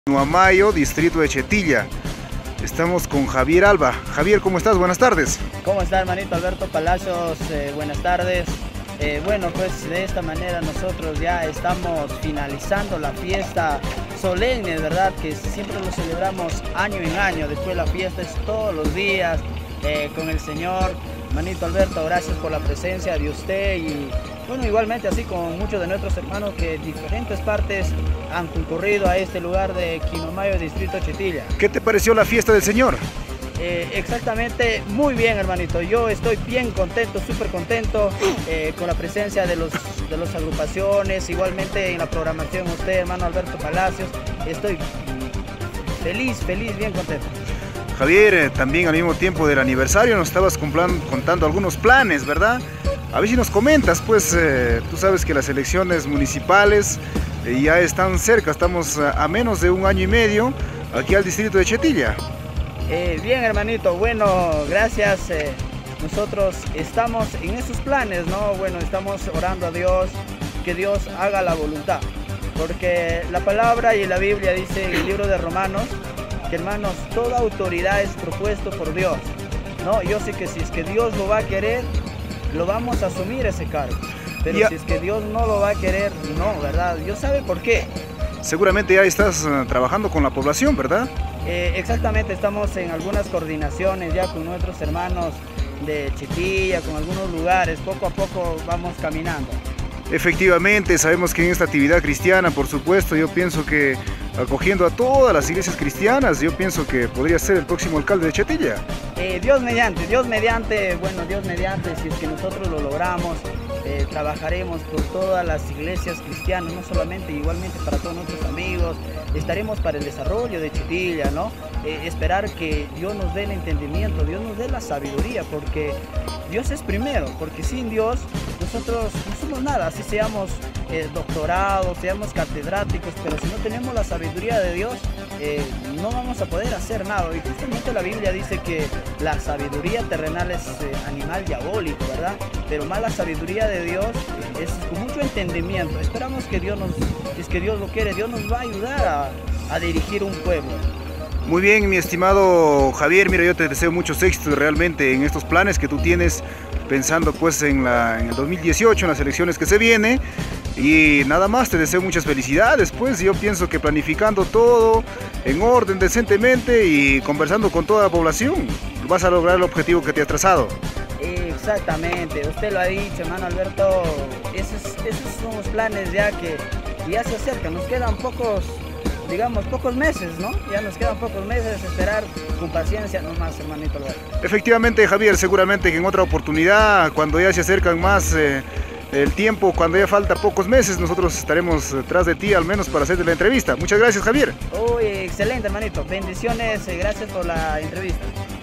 Nuamayo, distrito de Chetilla. Estamos con Javier Alba. Javier, ¿cómo estás? Buenas tardes. ¿Cómo está, hermanito Alberto Palacios? Buenas tardes. Bueno, pues de esta manera nosotros ya estamos finalizando la fiesta solemne, ¿verdad? Que siempre lo celebramos año en año. Después la fiesta es todos los días con el Señor. Hermanito Alberto, gracias por la presencia de usted y bueno, igualmente así con muchos de nuestros hermanos que en diferentes partes han concurrido a este lugar de Quinuamayo, distrito Chetilla. ¿Qué te pareció la fiesta del Señor? Exactamente, muy bien, hermanito. Yo estoy bien contento, súper contento con la presencia de las agrupaciones, igualmente en la programación usted, hermano Alberto Palacios. Estoy feliz, bien contento. Javier, también al mismo tiempo del aniversario nos estabas contando algunos planes, ¿verdad? A ver si nos comentas, pues tú sabes que las elecciones municipales ya están cerca, estamos a menos de un año y medio aquí al distrito de Chetilla. Bien, hermanito, bueno, gracias. Nosotros estamos en esos planes, ¿no? Bueno, estamos orando a Dios, que Dios haga la voluntad, porque la palabra y la Biblia dice en el libro de Romanos, que hermanos, toda autoridad es propuesto por Dios, ¿no? Yo sé que si es que Dios lo va a querer, lo vamos a asumir ese cargo, pero si es que Dios no lo va a querer, no, ¿verdad? Dios sabe por qué. Seguramente ya estás trabajando con la población, ¿verdad? Exactamente, estamos en algunas coordinaciones ya con nuestros hermanos de Chetilla, con algunos lugares, poco a poco vamos caminando. Efectivamente, sabemos que en esta actividad cristiana, por supuesto, yo pienso que acogiendo a todas las iglesias cristianas, yo pienso que podría ser el próximo alcalde de Chetilla. Dios mediante, bueno, Dios mediante, si es que nosotros lo logramos, trabajaremos por todas las iglesias cristianas, no solamente, igualmente para todos nuestros amigos, estaremos para el desarrollo de Chetilla, ¿no? Esperar que Dios nos dé el entendimiento, Dios nos dé la sabiduría, porque Dios es primero, porque sin Dios nosotros no somos nada, así seamos doctorados, seamos catedráticos, pero si no tenemos la sabiduría de Dios, no vamos a poder hacer nada. Y justamente la Biblia dice que la sabiduría terrenal es animal diabólico, ¿verdad? Pero más la sabiduría de Dios es con mucho entendimiento. Esperamos que Dios si es que Dios lo quiere, Dios nos va a ayudar a dirigir un pueblo. Muy bien, mi estimado Javier, mira, yo te deseo muchos éxitos realmente en estos planes que tú tienes, pensando pues en el 2018, en las elecciones que se viene, y nada más, te deseo muchas felicidades, pues yo pienso que planificando todo en orden, decentemente y conversando con toda la población, vas a lograr el objetivo que te has trazado. Exactamente, usted lo ha dicho, hermano Alberto, esos son los planes ya que ya se acercan, nos quedan pocos meses, ¿no? Ya nos quedan pocos meses, esperar con paciencia nomás, hermanito Alberto. Efectivamente, Javier, seguramente que en otra oportunidad, cuando ya se acercan más el tiempo, cuando ya falta pocos meses, nosotros estaremos tras de ti, al menos para hacerte la entrevista. Muchas gracias, Javier. Uy, excelente, hermanito. Bendiciones, gracias por la entrevista.